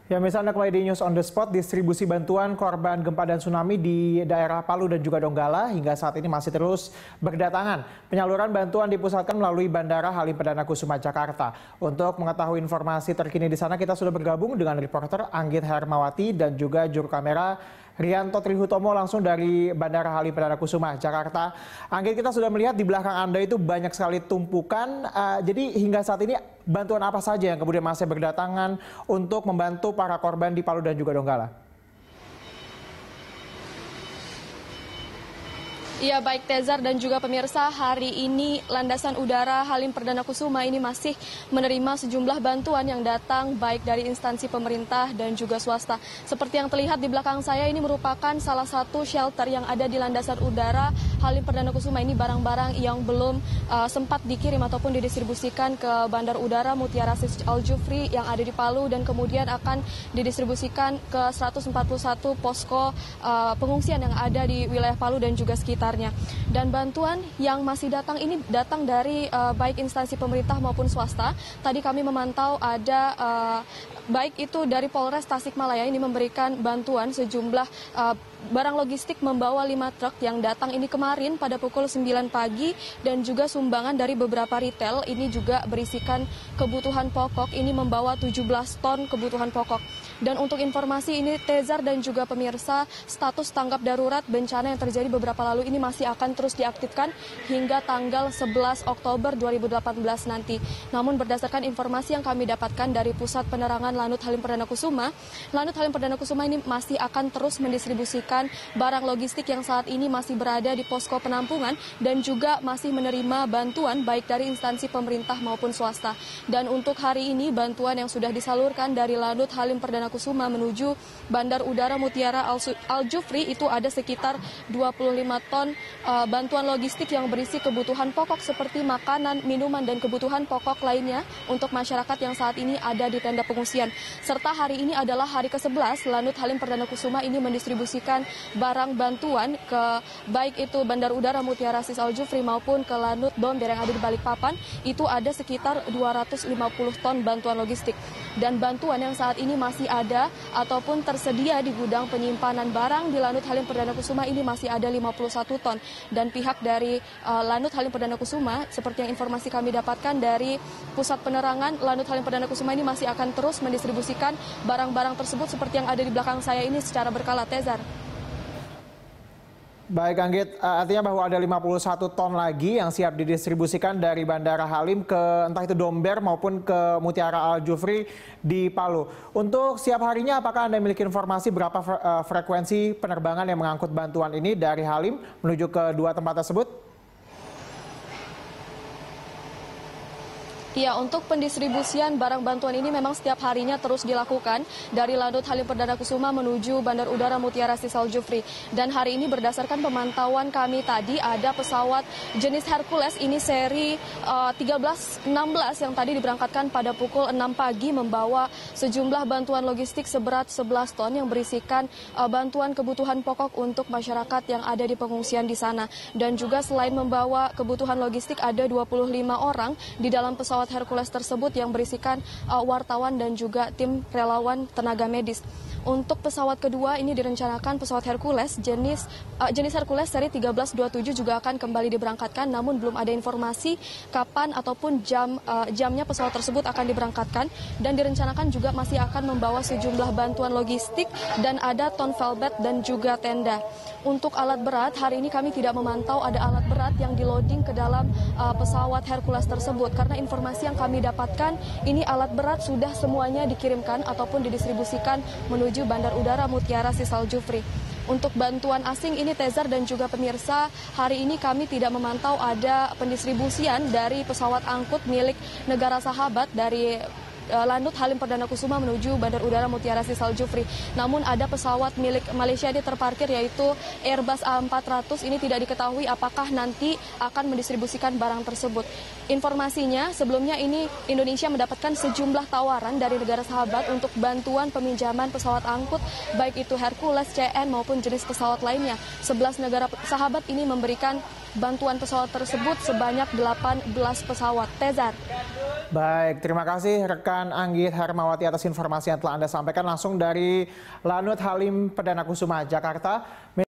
Ya, misalnya kembali di News on the Spot, distribusi bantuan korban gempa dan tsunami di daerah Palu dan juga Donggala hingga saat ini masih terus berdatangan. Penyaluran bantuan dipusatkan melalui Bandara Halim Perdana Kusuma, Jakarta. Untuk mengetahui informasi terkini di sana, kita sudah bergabung dengan reporter Anggit Hermawati dan juga juru kamera Rianto Trihutomo langsung dari Bandara Halim Perdana Kusuma, Jakarta. Anggit, kita sudah melihat di belakang Anda itu banyak sekali tumpukan. Jadi hingga saat ini bantuan apa saja yang kemudian masih berdatangan untuk membantu para korban di Palu dan juga Donggala? Ya, baik Tezar dan juga pemirsa, hari ini landasan udara Halim Perdana Kusuma ini masih menerima sejumlah bantuan yang datang baik dari instansi pemerintah dan juga swasta. Seperti yang terlihat di belakang saya, ini merupakan salah satu shelter yang ada di landasan udara Halim Perdana Kusuma. Ini barang-barang yang belum sempat dikirim ataupun didistribusikan ke Bandar Udara Mutiara Sis Al Jufri yang ada di Palu dan kemudian akan didistribusikan ke 141 posko pengungsian yang ada di wilayah Palu dan juga sekitar. Dan bantuan yang masih datang ini datang dari baik instansi pemerintah maupun swasta. Tadi kami memantau ada baik itu dari Polres Tasikmalaya ini memberikan bantuan sejumlah barang logistik membawa 5 truk yang datang ini kemarin pada pukul 9 pagi dan juga sumbangan dari beberapa retail ini juga berisikan kebutuhan pokok, ini membawa 17 ton kebutuhan pokok. Dan untuk informasi ini Tezar dan juga pemirsa, status tanggap darurat bencana yang terjadi beberapa lalu ini masih akan terus diaktifkan hingga tanggal 11 Oktober 2018 nanti. Namun berdasarkan informasi yang kami dapatkan dari Pusat Penerangan Lanut Halim Perdana Kusuma, Lanut Halim Perdana Kusuma ini masih akan terus mendistribusikan barang logistik yang saat ini masih berada di posko penampungan dan juga masih menerima bantuan baik dari instansi pemerintah maupun swasta. Dan untuk hari ini bantuan yang sudah disalurkan dari Lanut Halim Perdana Kusuma menuju Bandar Udara Mutiara Al Jufri itu ada sekitar 25 ton bantuan logistik yang berisi kebutuhan pokok seperti makanan, minuman, dan kebutuhan pokok lainnya untuk masyarakat yang saat ini ada di tenda pengungsian. Serta hari ini adalah hari ke-11 Lanut Halim Perdana Kusuma ini mendistribusikan barang bantuan ke baik itu Bandar Udara Mutiara Sis Al Jufri maupun ke Lanut Domber yang ada di Balikpapan, itu ada sekitar 250 ton bantuan logistik. Dan bantuan yang saat ini masih ada ataupun tersedia di gudang penyimpanan barang di Lanut Halim Perdana Kusuma ini masih ada 51 ton. Dan pihak dari Lanut Halim Perdana Kusuma, seperti yang informasi kami dapatkan dari Pusat Penerangan Lanut Halim Perdana Kusuma ini masih akan terus mendistribusikan barang-barang tersebut seperti yang ada di belakang saya ini secara berkala. Tezar. Baik Anggit, artinya bahwa ada 51 ton lagi yang siap didistribusikan dari Bandara Halim ke entah itu Domber maupun ke Mutiara Al Jufri di Palu. Untuk siap harinya, apakah Anda memiliki informasi berapa frekuensi penerbangan yang mengangkut bantuan ini dari Halim menuju ke dua tempat tersebut? Ya, untuk pendistribusian barang bantuan ini memang setiap harinya terus dilakukan dari Lanut Halim Perdana Kusuma menuju Bandar Udara Mutiara Sis Al Jufri. Dan hari ini berdasarkan pemantauan kami tadi ada pesawat jenis Hercules ini seri 1316 yang tadi diberangkatkan pada pukul 6 pagi membawa sejumlah bantuan logistik seberat 11 ton yang berisikan bantuan kebutuhan pokok untuk masyarakat yang ada di pengungsian di sana. Dan juga selain membawa kebutuhan logistik ada 25 orang di dalam pesawat Hercules tersebut yang berisikan wartawan dan juga tim relawan tenaga medis. Untuk pesawat kedua ini direncanakan pesawat Hercules jenis Hercules seri 1327 juga akan kembali diberangkatkan, namun belum ada informasi kapan ataupun jamnya pesawat tersebut akan diberangkatkan, dan direncanakan juga masih akan membawa sejumlah bantuan logistik dan ada ton velvet dan juga tenda. Untuk alat berat, hari ini kami tidak memantau ada alat berat yang di-loading ke dalam pesawat Hercules tersebut, karena informasi yang kami dapatkan ini alat berat sudah semuanya dikirimkan ataupun didistribusikan menuju Bandar Udara Mutiara Sis Al Jufri. Untuk bantuan asing ini Tezar dan juga pemirsa, hari ini kami tidak memantau ada pendistribusian dari pesawat angkut milik negara sahabat dari Lanut Halim Perdana Kusuma menuju Bandar Udara Mutiara Sis Al Jufri. Namun ada pesawat milik Malaysia di terparkir yaitu Airbus A400. Ini tidak diketahui apakah nanti akan mendistribusikan barang tersebut. Informasinya sebelumnya ini Indonesia mendapatkan sejumlah tawaran dari negara sahabat untuk bantuan peminjaman pesawat angkut baik itu Hercules, CN maupun jenis pesawat lainnya. 11 negara sahabat ini memberikan bantuan pesawat tersebut sebanyak 18 pesawat. Tezar. Baik, terima kasih rekan Anggit Hermawati atas informasi yang telah Anda sampaikan langsung dari Lanut Halim Perdana Kusuma, Jakarta.